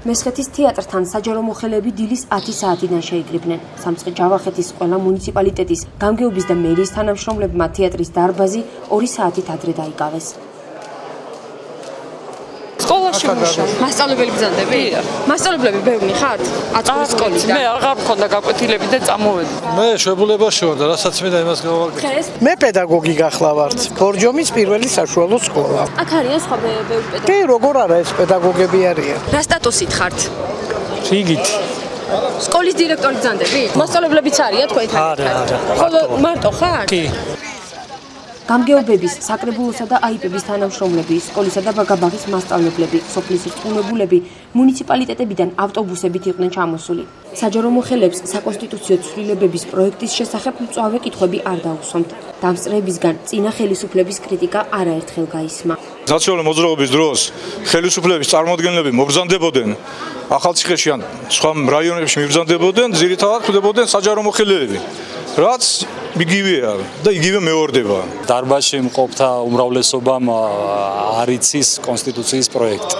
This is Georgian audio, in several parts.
მესხეთის თეატრთან საჯარო მოხელეები დილის 10 საათიდან შეიკრიბნენ. სამცხე-ჯავახეთის ყველა მუნიციპალიტეტის გამგეობის და მერიის თანამშრომლებმა თეატრის დარბაზი 2 საათით ადრე დაიკავეს. სკოლაში მუშაობ. მასწავლებელი ბრძანდები? მასწავლებლები ბევრი ხართ? აწურის სკოლიდან. მე აღარ მქონდა გაკვეთილები და წამოვედი. მე შვებულებაში ვარ და რასაც მე და იმას გავაკეთე. მე პედაგოგი გახლავართ. ბორჯომის პირველი საშუალო სკოლა. აქ არიან სხვა ბევრი პედაგოგი? კი, როგორ არა ეს პედაგოგები არიან. რა სტატუსით ხართ? რიგით. სკოლის დირექტორი ბრძანდები? მასწავლებლებიც არიან თქვენთან? არა. მარტო ხარ? კი. გამგეობების, საკრებულოსა და აიპების თანამშრომლები, სკოლისა და ბაგაბაღის მასწავლებლები, სოფლის რწმუნებულები, მუნიციპალიტეტებიდან ავტობუსებით იყვნენ ჩამოსული. საჯარო მოხელეებს საკონსტიტუციო ცვლილებების პროექტის შესახებ მწვავე კითხვები არ დაუსვამთ. დამსწრეებისგან წინა ხელისუფლების კრიტიკა არაერთხელ გაისმა. ნაციონალური მოძრაობის დროს ხელისუფლების წარმოადგენლები მობრძანდებოდნენ ახალციხეში ან სხვა რაიონებში მიბრძანდებოდნენ, ძირითადად ხვდებოდნენ საჯარო მოხელეები. რაც იგივეა და იგივე მეორდება. დარბაზში მყოფთა უმრავლესობამ არ იცის კონსტიტუციის პროექტი.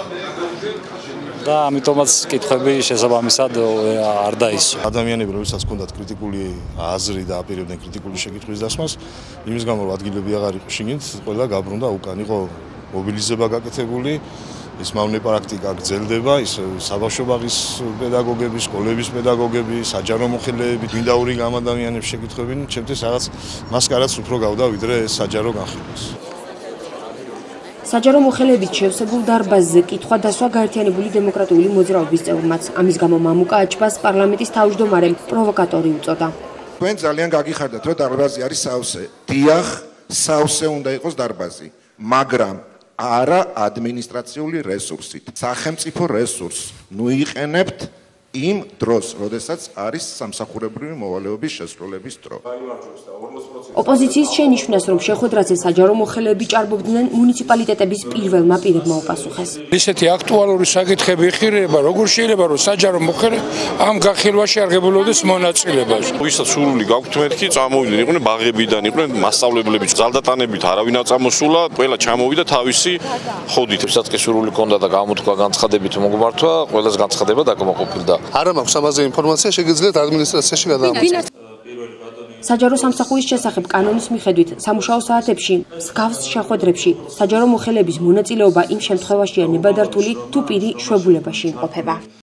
და ამიტომაც კითხვები შესაბამისად არ დაისვა. ადამიანები, რომელსაც ჰქონდათ კრიტიკული აზრი და აპირებდნენ კრიტიკული შეკითხვის დასმას, იმის გამო რომ ადგილები აღარ იყო შიგნით, ყველა გაბრუნდა უკან. იყო მობილიზება გაკეთებული, ის მავნე პრაქტიკა გრძელდება, ის საბავშვო ბაღის პედაგოგები, სკოლების პედაგოგები, საჯარო მოხელეები, გვინდაური გამადამიანებს შეკითხებინ, ჩემთვის რაღაც მასკარადს უფრო გავდა ვიდრე საჯარო განხილვას. საჯარო მოხელეებით შევსებულ დარბაზზე კითხვა-დასვა გაერთიანებული დემოკრატიული მოძრაობის წევრმაც. ამის გამო მამუკა აჩბას პარლამენტის თავმჯდომარემ პროვოკატორი უწოდა. თქვენ ძალიან გაგიხარდათ, რომ დარბაზი არის სავსე. დიახ, სავსე უნდა იყოს დარბაზი, მაგრამ არა ადმინისტრაციული რესურსით. სახელმწიფო რესურსს ნუიყენებთ იმ დროს, როდესაც არის სამსახურებრივი მოვალეობის შესრულების დრო. ოპოზიციის შენიშვნას, რომ შეხვედრაზე საჯარო მოხელეები ჭარბობდნენ, მუნიციპალიტეტების პირველმა პირებმა უპასუხეს. ისეთი აქტუალური საკითხები იხილება, როგორ შეიძლება რომ საჯარო მოხელე ამ განხილვაში აღებულოდეს მონაწილეობაში. ვისაც სურვილი გაქვთ მეთქი, წამოვიდნენ, იყვნენ ბაღებიდან, იყვნენ მასწავლებლები, ძალდატანებით არავინ არ წამოსულა, ყველა ჩამოვიდა თავისი ხოდით. ვისაც სურვილი ჰქონდა და გამოთქვა განცხადებით მოგმართვა, ყველას განცხადება დაკმაყოფილდა. არა მაქვს ამაზე ინფორმაცია, შეგიძლიათ ადმინისტრაციაში გადაამოწმოთ. საჯარო სამსახურის შესახებ კანონის მიხედვით სამუშაო საათებში, მსგავს შეხვედრებში საჯარო მოხელეების მონაწილეობა იმ შემთხვევაშია ნებადართული, თუ პირი შვებულებაში იმყოფება.